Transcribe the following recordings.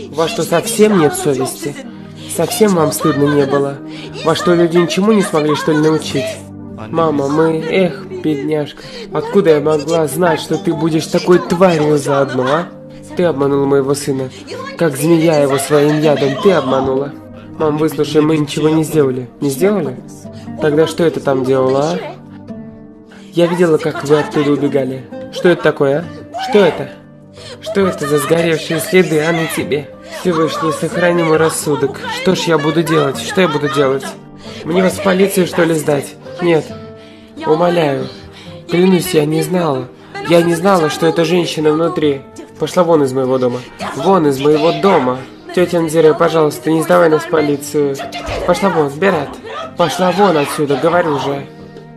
У вас что, совсем нет совести? Совсем вам стыдно не было? Вас что, люди ничему не смогли, что ли, научить? Мама, эх, бедняжка, откуда я могла знать, что ты будешь такой тварью заодно, а? Ты обманула моего сына, как змея его своим ядом, ты обманула. Мам, выслушай, мы ничего не сделали. Не сделали? Тогда что это там делала, а? Я видела, как вы оттуда убегали. Что это такое, а? Что это? Что это за сгоревшие следы, а на тебе? Всевышний, сохрани мой рассудок. Что ж я буду делать? Что я буду делать? Мне вас в полицию, что ли, сдать? Нет. Умоляю. Клянусь, я не знала. Я не знала, что эта женщина внутри. Пошла вон из моего дома. Вон из моего дома. Тетя Нзире, пожалуйста, не сдавай нас в полицию. Пошла вон, Берат. Пошла вон отсюда, говорю же.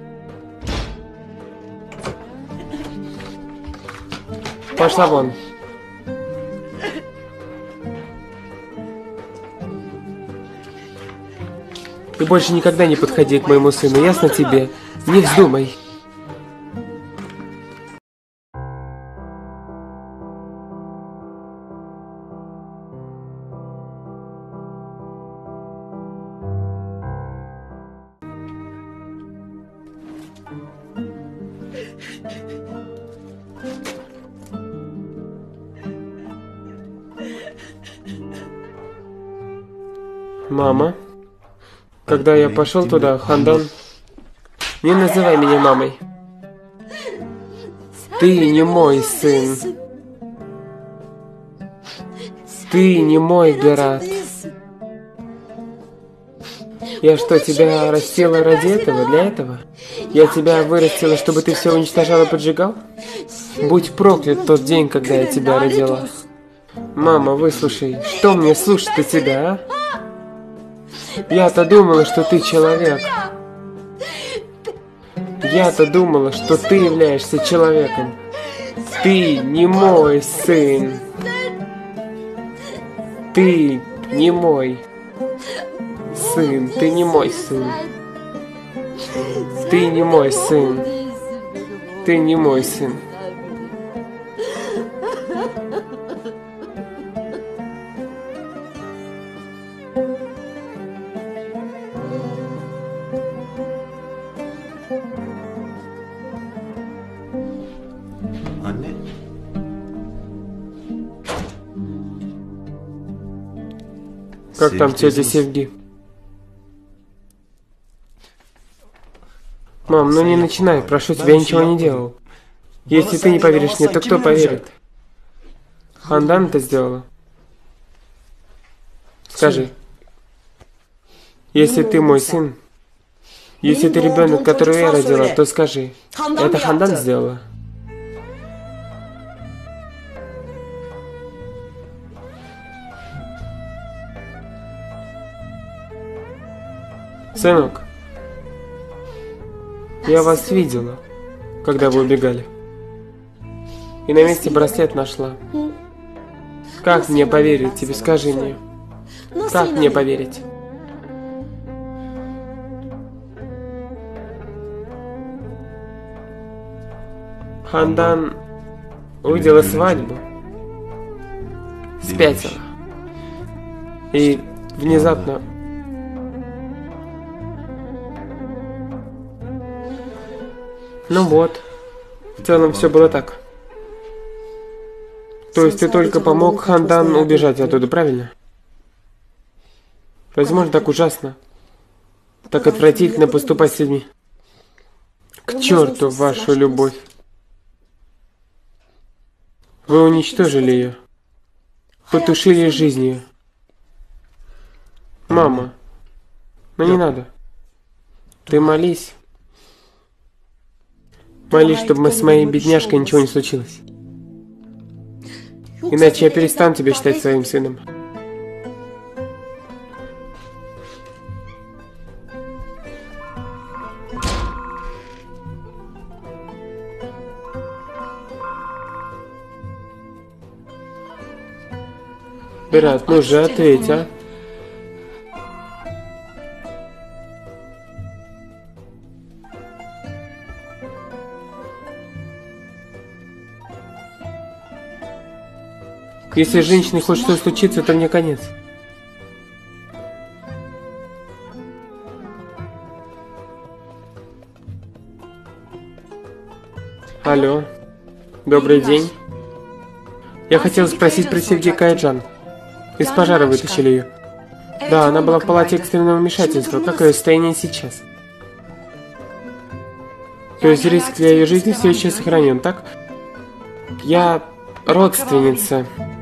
Пошла вон. И больше никогда не подходи к моему сыну, ясно тебе? Не вздумай. Мама? Когда я пошел туда, Хандан... Не называй меня мамой. Ты не мой сын. Ты не мой Берат. Я что, тебя растила ради этого, для этого? Я тебя вырастила, чтобы ты все уничтожал и поджигал? Будь проклят тот день, когда я тебя родила. Мама, выслушай, что мне слушать от тебя, а? Я-то думала, что ты человек. Я-то думала, что ты являешься человеком. Ты не мой сын. Ты не мой сын. Ты не мой сын. Ты не мой сын. Ты не мой сын. Как там тетя Севги? Мам, ну не начинай, прошу тебя, я ничего не делал. Если ты не поверишь мне, то кто поверит? Хандан это сделала? Скажи. Если ты мой сын, если ты ребенок, которого я родила, то скажи. Это Хандан сделала? Сынок, я вас видела, когда вы убегали. И на месте браслет нашла. Как мне поверить тебе, скажи мне? Как мне поверить? Хандан увидела свадьбу, спятила. И внезапно... Ну вот, в целом все было так. То есть ты только помог Хандан убежать оттуда, правильно? Разве можно так ужасно, так отвратительно поступать с людьми? К черту вашу любовь. Вы уничтожили ее. Потушили жизнь ее. Мама, ну не надо. Ты молись. Молись, чтобы с моей бедняжкой ничего не случилось. Иначе я перестану тебя считать своим сыном. Берат, ну же, ответь, а? Если с женщиной хоть что случится, то мне конец. Алло. Добрый день. Я хотел спросить про Сергея Каяджан. Из пожара вытащили ее. Да, она была в палате экстренного вмешательства. Как ее состояние сейчас? То есть риск для ее жизни все еще сохранен, так? Я родственница